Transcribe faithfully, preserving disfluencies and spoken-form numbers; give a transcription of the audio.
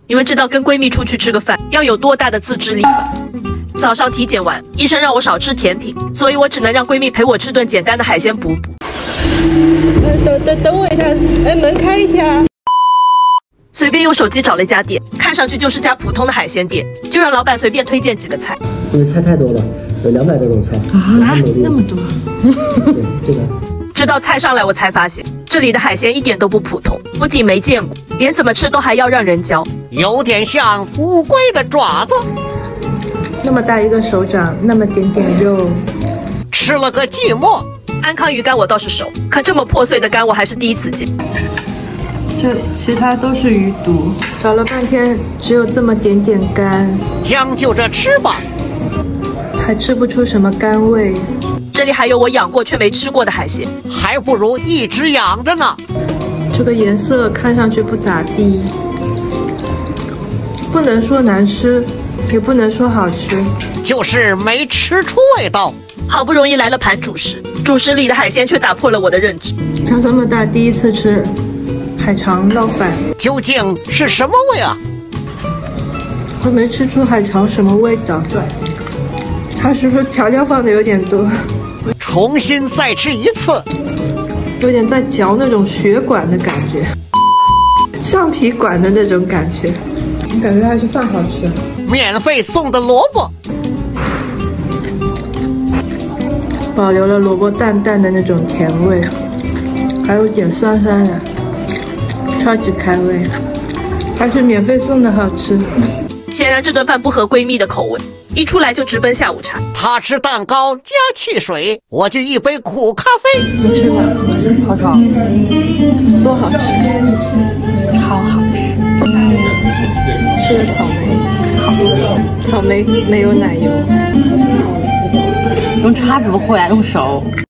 你们知道跟闺蜜出去吃个饭要有多大的自制力吗？早上体检完，医生让我少吃甜品，所以我只能让闺蜜陪我吃顿简单的海鲜补补。 呃，等等等我一下，哎，门开一下。 随便用手机找了一家店，看上去就是家普通的海鲜店，就让老板随便推荐几个菜。 因为菜太多了，有两百多种菜啊，那么多。 对，这个。 直到菜上来，我才发现这里的海鲜一点都不普通，不仅没见过，连怎么吃都还要让人教， 有点像乌龟的爪子。 那么大一个手掌，那么点点肉， 吃了个寂寞。 安康鱼干我倒是熟，可这么破碎的干我还是第一次见。 这其他都是鱼肚，找了半天只有这么点点干， 将就着吃吧， 还吃不出什么干味。 这里还有我养过却没吃过的海鲜， 还不如一直养着呢。 这个颜色看上去不咋地，不能说难吃，也不能说好吃， 就是没吃出味道。 好不容易来了盘主食，主食里的海鲜却打破了我的认知。 长这么大第一次吃海肠捞饭， 究竟是什么味啊？ 我没吃出海肠什么味道。对，它是不是调料放的有点多？ 重新再吃一次， 有点在嚼那种血管的感觉，橡皮管的那种感觉。你感觉还是饭好吃？ 免费送的萝卜， 保留了萝卜淡淡的那种甜味，还有点酸酸的，超级开胃，还是免费送的好吃。 显然这顿饭不合闺蜜的口味，一出来就直奔下午茶。 她吃蛋糕加汽水，我就一杯苦咖啡。 你吃啥？好烤，多好吃，超好吃。吃的草莓，烤草莓没有奶油。 用叉子不会啊，用手。